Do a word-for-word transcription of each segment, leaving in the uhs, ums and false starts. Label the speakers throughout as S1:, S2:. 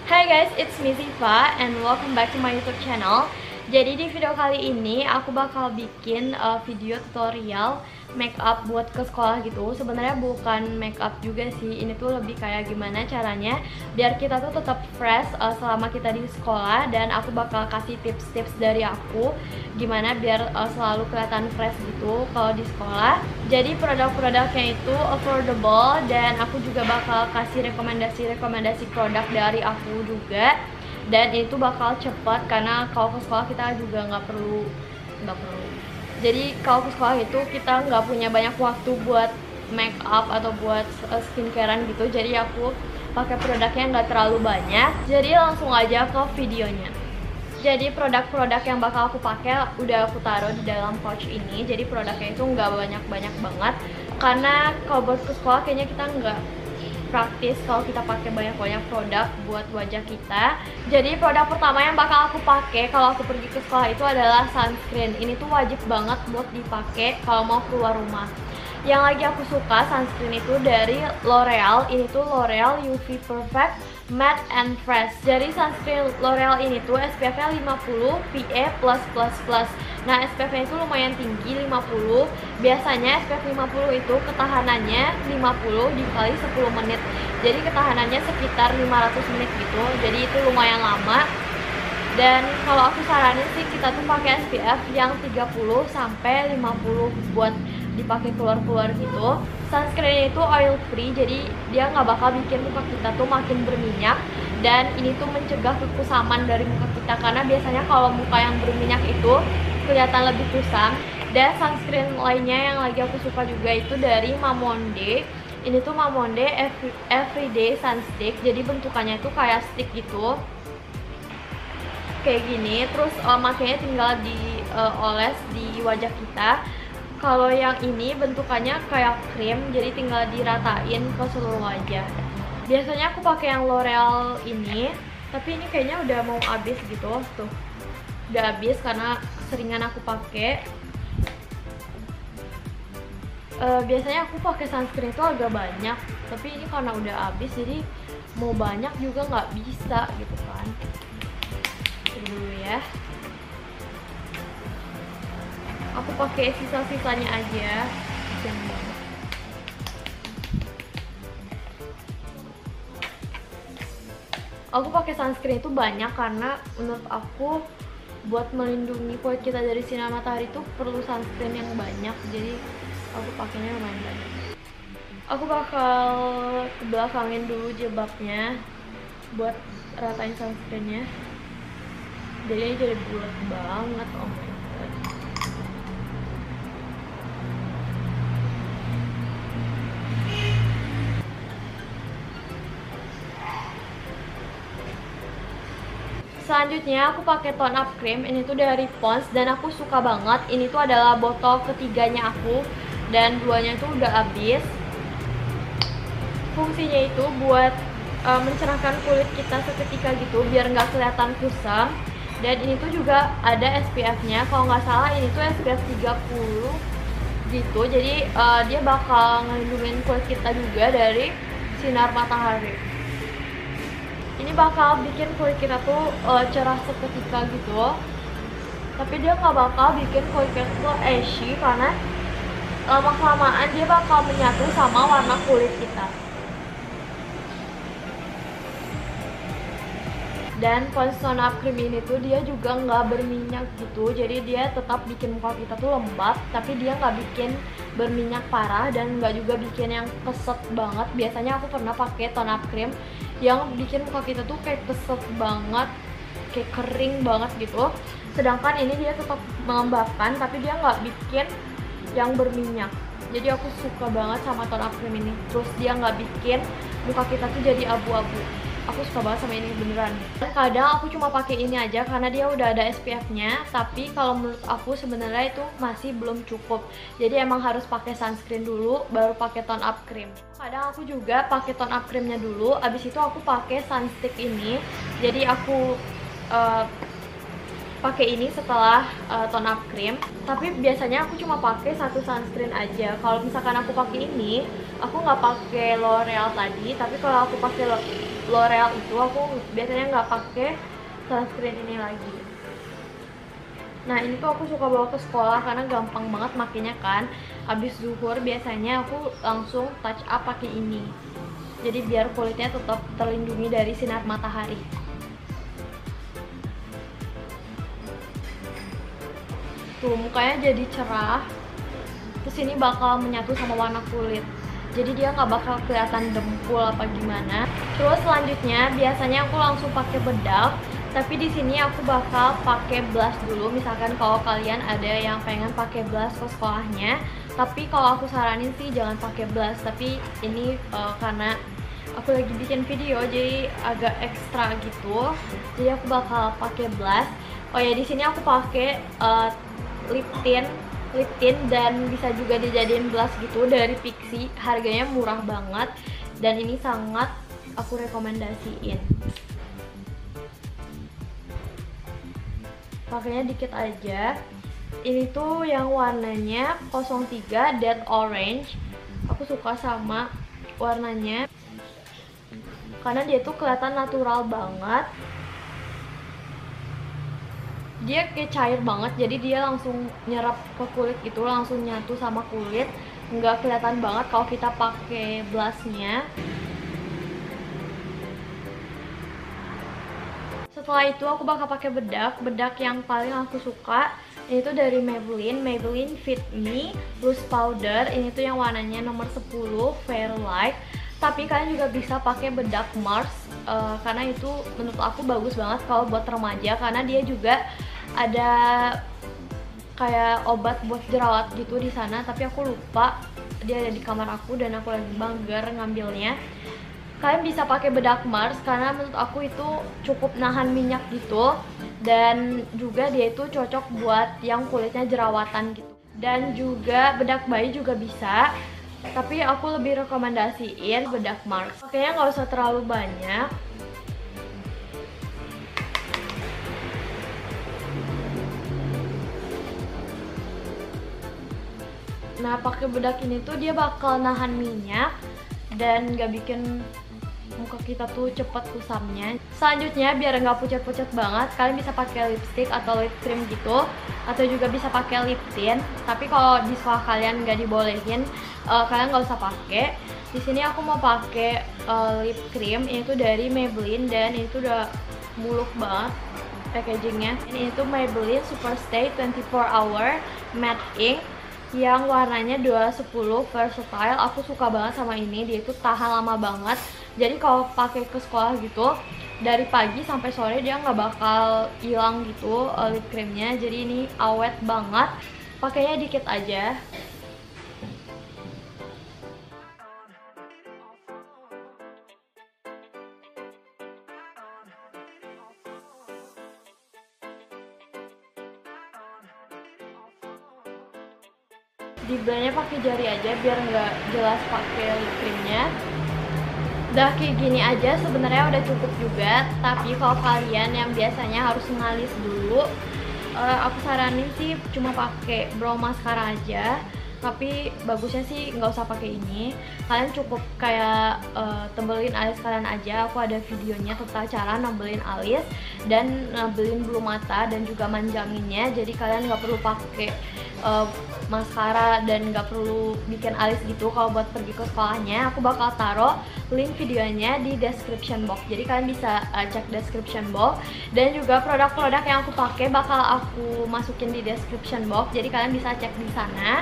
S1: Hai guys, it's me Ziva and welcome back to my YouTube channel. Jadi di video kali ini aku bakal bikin uh, video tutorial makeup buat ke sekolah gitu. Sebenarnya bukan makeup juga sih, ini tuh lebih kayak gimana caranya biar kita tuh tetap fresh uh, selama kita di sekolah. Dan aku bakal kasih tips-tips dari aku gimana biar uh, selalu kelihatan fresh gitu kalau di sekolah. Jadi produk-produknya itu affordable dan aku juga bakal kasih rekomendasi-rekomendasi produk dari aku juga. Dan itu bakal cepat karena kalau ke sekolah kita juga nggak perlu nggak perlu jadi kalau ke sekolah itu kita nggak punya banyak waktu buat make up atau buat uh, skincarean gitu. Jadi aku pakai produknya nggak terlalu banyak, jadi langsung aja ke videonya. Jadi produk-produk yang bakal aku pakai udah aku taruh di dalam pouch ini. Jadi produknya itu nggak banyak-banyak banget karena kalau buat ke sekolah kayaknya kita nggak praktis kalau kita pakai banyak-banyak produk buat wajah kita. Jadi produk pertama yang bakal aku pakai kalau aku pergi ke sekolah itu adalah sunscreen. Ini tuh wajib banget buat dipakai kalau mau keluar rumah. Yang lagi aku suka sunscreen itu dari L'Oreal. Ini tuh L'Oreal U V Perfect Matte and Fresh. Jadi sunscreen L'Oreal ini tuh S P F-nya lima puluh P A plus plus plus. Nah, S P F-nya itu lumayan tinggi, lima puluh. Biasanya S P F lima puluh itu ketahanannya lima puluh dikali sepuluh menit. Jadi ketahanannya sekitar lima ratus menit gitu. Jadi itu lumayan lama. Dan kalau aku saranin sih kita tuh pakai S P F yang tiga puluh sampai lima puluh buat dipakai keluar-keluar gitu. Sunscreen itu oil free, jadi dia nggak bakal bikin muka kita tuh makin berminyak. Dan ini tuh mencegah kekusaman dari muka kita, karena biasanya kalau muka yang berminyak itu kelihatan lebih kusam. Dan sunscreen lainnya yang lagi aku suka juga itu dari Mamonde. Ini tuh Mamonde Every, Everyday Sunstick. Jadi bentukannya tuh kayak stick gitu, kayak gini. Terus uh, makanya tinggal dioles uh, di wajah kita. Kalau yang ini bentukannya kayak krim, jadi tinggal diratain ke seluruh wajah. Biasanya aku pakai yang L'Oreal ini, tapi ini kayaknya udah mau habis gitu. Tuh, udah habis karena seringan aku pakai. Uh, biasanya aku pakai sunscreen itu agak banyak, tapi ini karena udah habis jadi mau banyak juga nggak bisa gitu kan. Ini dulu ya. Aku pakai sisa-sisanya aja. Aku pakai sunscreen itu banyak karena menurut aku buat melindungi kulit kita dari sinar matahari itu perlu sunscreen yang banyak. Jadi aku pakainya lumayan banyak. Aku bakal kebelakangin dulu jilbabnya buat ratain sunscreennya. Jadi ini jadi bulat banget. Oh my god. Selanjutnya aku pakai tone up cream. Ini tuh dari Pond's dan aku suka banget. Ini tuh adalah botol ketiganya aku dan duanya itu udah habis. Fungsinya itu buat uh, mencerahkan kulit kita seketika gitu biar nggak kelihatan kusam. Dan ini tuh juga ada S P F-nya. Kalau nggak salah ini tuh S P F tiga puluh gitu. Jadi uh, dia bakal ngelindungin kulit kita juga dari sinar matahari. Ini bakal bikin kulit kita tuh uh, cerah seketika gitu. Tapi dia nggak bakal bikin kulit kita tuh ashy karena lama-kelamaan dia bakal menyatu sama warna kulit kita. Dan Pond's Tone Up Cream ini tuh dia juga nggak berminyak gitu. Jadi dia tetap bikin muka kita tuh lembab, tapi dia nggak bikin berminyak parah dan nggak juga bikin yang keset banget. Biasanya aku pernah pakai Tone Up Cream yang bikin muka kita tuh kayak keset banget, kayak kering banget gitu. Sedangkan ini dia tetap melembabkan, tapi dia nggak bikin yang berminyak. Jadi aku suka banget sama Tone Up Cream ini. Terus dia nggak bikin muka kita tuh jadi abu-abu. Aku suka banget sama ini beneran. Kadang aku cuma pakai ini aja karena dia udah ada S P F-nya, tapi kalau menurut aku sebenarnya itu masih belum cukup. Jadi emang harus pakai sunscreen dulu baru pakai tone up cream. Kadang aku juga pakai tone up creamnya dulu, abis itu aku pakai sunstick ini. Jadi aku uh, pakai ini setelah uh, tone up cream. Tapi biasanya aku cuma pakai satu sunscreen aja. Kalau misalkan aku pakai ini, aku nggak pakai L'Oreal tadi, tapi kalau aku pakai L'Oreal itu aku biasanya nggak pakai sunscreen ini lagi. Nah ini tuh aku suka bawa ke sekolah karena gampang banget makainya kan. Habis zuhur biasanya aku langsung touch up pakai ini. Jadi biar kulitnya tetap terlindungi dari sinar matahari. Tuh mukanya jadi cerah. Terus ini bakal menyatu sama warna kulit. Jadi dia nggak bakal kelihatan dempul apa gimana. Terus selanjutnya biasanya aku langsung pakai bedak. Tapi di sini aku bakal pakai blush dulu. Misalkan kalau kalian ada yang pengen pakai blush ke sekolahnya, tapi kalau aku saranin sih jangan pakai blush. Tapi ini uh, karena aku lagi bikin video jadi agak ekstra gitu. Jadi aku bakal pakai blush. Oh ya di sini aku pakai uh, lip tint, lip tint dan bisa juga dijadiin blush gitu dari Pixi. Harganya murah banget dan ini sangat aku rekomendasiin. Pakainya dikit aja. Ini tuh yang warnanya nol tiga Dead Orange. Aku suka sama warnanya karena dia tuh kelihatan natural banget. Dia kayak cair banget, jadi dia langsung nyerap ke kulit gitu, langsung nyatu sama kulit. Nggak kelihatan banget kalau kita pakai blushnya. Setelah itu aku bakal pakai bedak, bedak yang paling aku suka ini tuh dari Maybelline, Maybelline Fit Me Loose Powder. Ini tuh yang warnanya nomor sepuluh Fairlight. Tapi kalian juga bisa pakai bedak Mars uh, karena itu menurut aku bagus banget kalau buat remaja karena dia juga ada kayak obat buat jerawat gitu di sana. Tapi aku lupa, dia ada di kamar aku dan aku lagi bangger ngambilnya. Kalian bisa pakai bedak Mars karena menurut aku itu cukup nahan minyak gitu dan juga dia itu cocok buat yang kulitnya jerawatan gitu. Dan juga bedak bayi juga bisa, tapi aku lebih rekomendasiin bedak Mars. Pakainya nggak usah terlalu banyak. Nah pakai bedak ini tuh dia bakal nahan minyak dan nggak bikin muka kita tuh cepet kusamnya. Selanjutnya biar nggak pucat-pucat banget, kalian bisa pakai lipstick atau lip cream gitu, atau juga bisa pakai lip tint. Tapi kalau di sekolah kalian nggak dibolehin, uh, kalian nggak usah pakai. Di sini aku mau pakai uh, lip cream, ini tuh dari Maybelline dan ini tuh udah muluk banget packagingnya. Ini tuh Maybelline Superstay twenty-four hour Matte Ink yang warnanya dua sepuluh Versatile. Aku suka banget sama ini, dia itu tahan lama banget. Jadi kalau pakai ke sekolah gitu dari pagi sampai sore dia nggak bakal hilang gitu uh, lip creamnya. Jadi ini awet banget, pakainya dikit aja. Di blendnya pakai jari aja biar nggak jelas pakai lip creamnya. Udah kayak gini aja sebenarnya udah cukup juga. Tapi kalau kalian yang biasanya harus ngalis dulu, uh, aku saranin sih cuma pakai brow mascara aja. Tapi bagusnya sih nggak usah pakai ini. Kalian cukup kayak uh, tebelin alis kalian aja. Aku ada videonya tentang cara nambelin alis dan nambelin bulu mata dan juga manjanginnya. Jadi kalian nggak perlu pakai uh, maskara dan nggak perlu bikin alis gitu kalau buat pergi ke sekolahnya. Aku bakal taruh link videonya di description box, jadi kalian bisa uh, cek description box. Dan juga produk-produk yang aku pakai bakal aku masukin di description box, jadi kalian bisa cek di sana.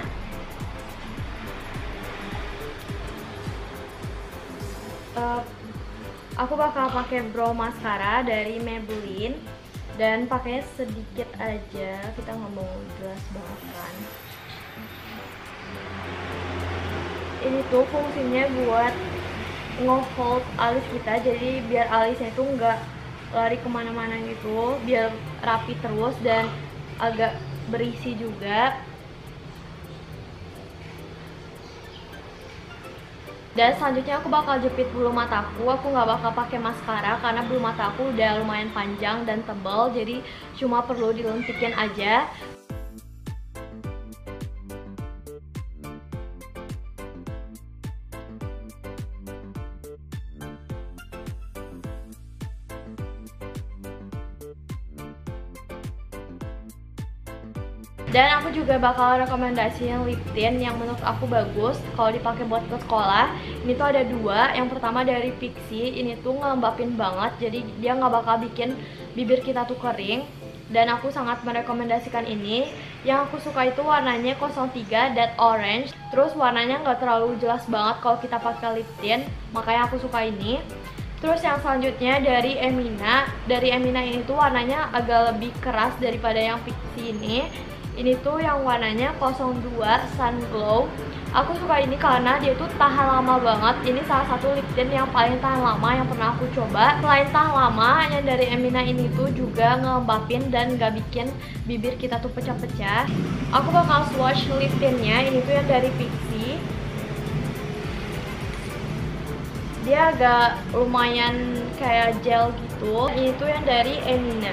S1: Uh, aku bakal pakai brow mascara dari Maybelline dan pakainya sedikit aja, kita nggak mau jelas banget kan. Ini tuh fungsinya buat nge-hold alis kita, jadi biar alisnya itu nggak lari kemana-mana gitu, biar rapi terus dan agak berisi juga. Dan selanjutnya aku bakal jepit bulu mataku. Aku nggak bakal pakai maskara karena bulu mataku udah lumayan panjang dan tebal, jadi cuma perlu dilentikin aja. Dan aku juga bakal rekomendasiin lip tint yang menurut aku bagus kalau dipakai buat ke sekolah. Ini tuh ada dua. Yang pertama dari Pixi, ini tuh ngelembapin banget, jadi dia nggak bakal bikin bibir kita tuh kering. Dan aku sangat merekomendasikan ini. Yang aku suka itu warnanya nol tiga Dead Orange. Terus warnanya nggak terlalu jelas banget kalau kita pakai lip tint, makanya aku suka ini. Terus yang selanjutnya dari Emina. Dari Emina ini tuh warnanya agak lebih keras daripada yang Pixi ini. Ini tuh yang warnanya nol dua Sun Glow. Aku suka ini karena dia tuh tahan lama banget. Ini salah satu lip tint yang paling tahan lama yang pernah aku coba. Selain tahan lama, yang dari Emina ini tuh juga ngelembapin dan gak bikin bibir kita tuh pecah-pecah. Aku bakal swatch lip tintnya. Ini tuh yang dari Pixi. Dia agak lumayan kayak gel gitu. Ini tuh yang dari Emina.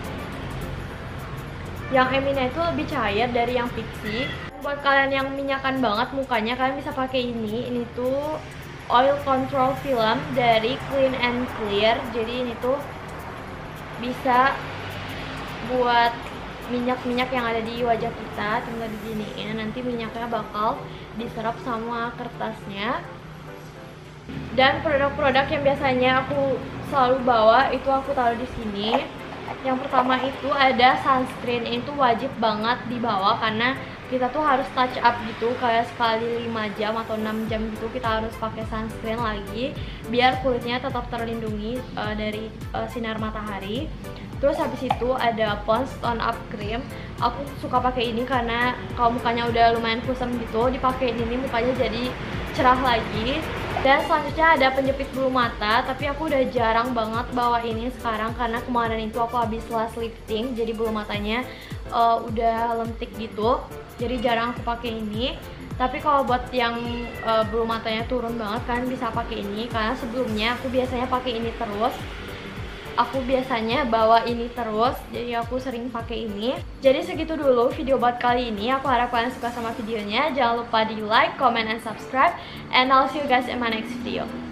S1: Yang Emina itu lebih cair dari yang Pixi. Buat kalian yang minyakan banget mukanya, kalian bisa pakai ini. Ini tuh Oil Control Film dari Clean and Clear. Jadi ini tuh bisa buat minyak-minyak yang ada di wajah kita. Tinggal diginiin, nanti minyaknya bakal diserap sama kertasnya. Dan produk-produk yang biasanya aku selalu bawa itu aku taruh di sini. Yang pertama itu ada sunscreen. Ini tuh wajib banget dibawa karena kita tuh harus touch up gitu, kayak sekali lima jam atau enam jam gitu kita harus pakai sunscreen lagi biar kulitnya tetap terlindungi uh, dari uh, sinar matahari. Terus habis itu ada Pond's Tone Up Cream. Aku suka pakai ini karena kalau mukanya udah lumayan kusam gitu, dipakai ini mukanya jadi cerah lagi. Dan selanjutnya ada penjepit bulu mata, tapi aku udah jarang banget bawa ini sekarang karena kemarin itu aku habis last lifting, jadi bulu matanya uh, udah lentik gitu, jadi jarang aku pakai ini. Tapi kalau buat yang uh, bulu matanya turun banget, kalian bisa pakai ini karena sebelumnya aku biasanya pakai ini terus. Aku biasanya bawa ini terus, jadi aku sering pakai ini. Jadi segitu dulu video buat kali ini. Aku harap kalian suka sama videonya. Jangan lupa di like, comment, and subscribe. And I'll see you guys in my next video.